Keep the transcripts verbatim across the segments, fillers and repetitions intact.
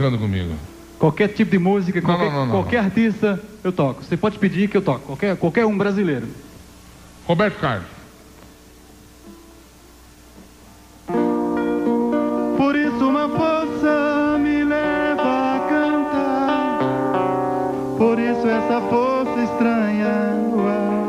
tocando comigo? Qualquer tipo de música, Não, qualquer, não, não, não, qualquer não. artista, eu toco. Você pode pedir que eu toco. Qualquer, qualquer um brasileiro. Roberto Carlos. Por isso uma força me leva a cantar. Por isso essa força estranha no ar.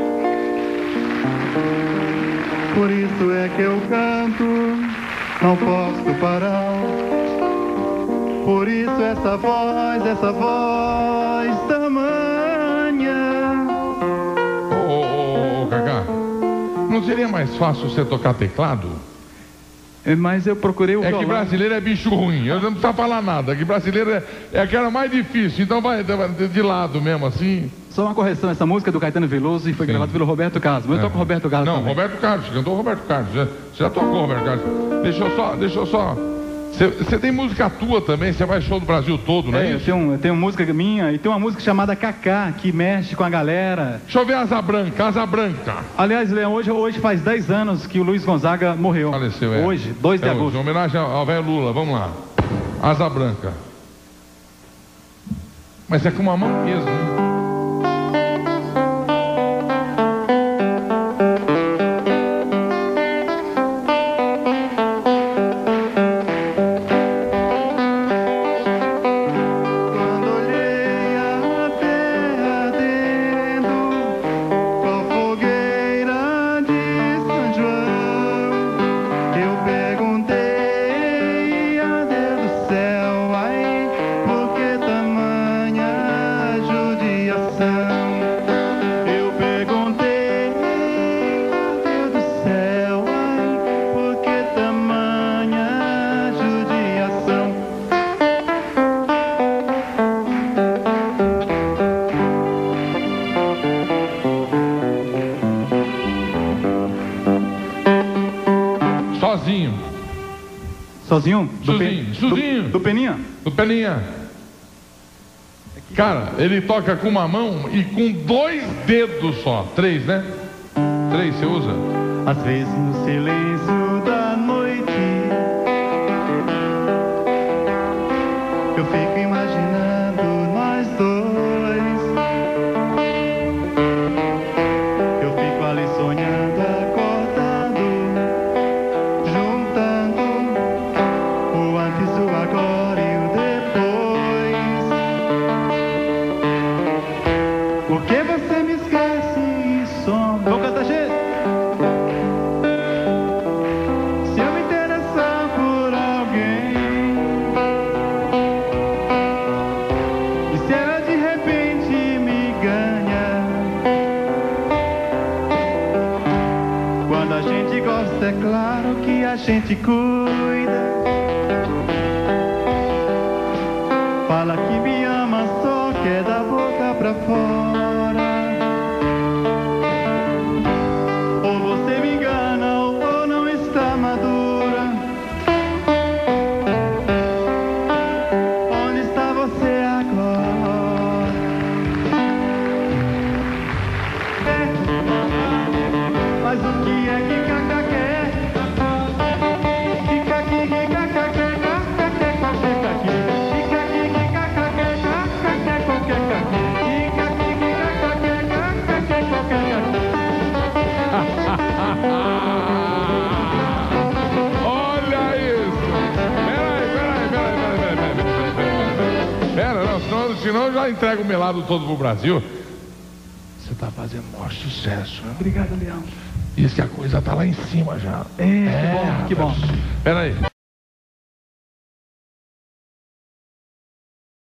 Por isso é que eu canto, não posso parar. Por isso essa voz, essa voz tamanha. Ô, ô, ô, Cacá, não seria mais fácil você tocar teclado? É, mas eu procurei o É violão. que brasileiro é bicho ruim, eu não preciso falar nada, que brasileiro é, é aquela mais difícil, então vai de, de lado mesmo assim. Só uma correção, essa música é do Caetano Veloso e foi Sim. gravada pelo Roberto Carlos. Mas eu É. toco Roberto Carlos Não, também. Roberto Carlos, cantou Roberto Carlos, já, você já tocou Roberto Carlos. Deixa eu só, deixa eu só. Você tem música tua também, você vai show do Brasil todo, não é, É, eu isso? tenho, eu tenho música minha e tem uma música chamada Cacá, que mexe com a galera. Deixa eu ver Asa Branca, Asa Branca. Aliás, Leão, hoje, hoje faz dez anos que o Luiz Gonzaga morreu. Faleceu, é. Hoje, dois de É agosto. hoje, em homenagem ao ao velho Lula, vamos lá. Asa Branca. Mas é com uma mão mesmo, né? Quando olhei a terra ardendo com fogueira de São João, eu perguntei a Deus do céu, ai, por que tamanha judiação? Eu perguntei a Deus do céu, ai, por que tamanha judiação? Sozinho, Sozinho? Do Sozinho, Pe- sozinho. Do, do Peninha? do Peninha. Cara, ele toca com uma mão e com dois dedos só. Três, né? Três você usa? Às vezes no silêncio da noite eu fico imaginando nós dois. Eu fico ali sonhando, acordado, juntando o antes, o agora e o depois. Por que você me esquece e some? Vamos cantar, gente! Se eu me interessar por alguém, e se ela de repente me ganha, quando a gente gosta, é claro que a gente cuida. Fala que me ama, só quer da boca pra fora. Ou você me engana ou não está madura. Onde está você agora? É. Mas o que é que Cacá quer? Que caqui, que Cacá quer? Cacá quer qualquer caqui. Que caqui, que Cacá quer? Cacá quer qualquer caqui. Que caqui, que Cacá quer? Cacá quer qualquer caqui. Olha isso! Peraí, peraí, peraí, peraí, peraí, peraí. Pera, não, senão, senão eu já entrego o melado todo pro Brasil. Você tá fazendo maior sucesso, né? Obrigado, Leão. Diz que a coisa tá lá em cima já. É, que bom, que bom. Peraí.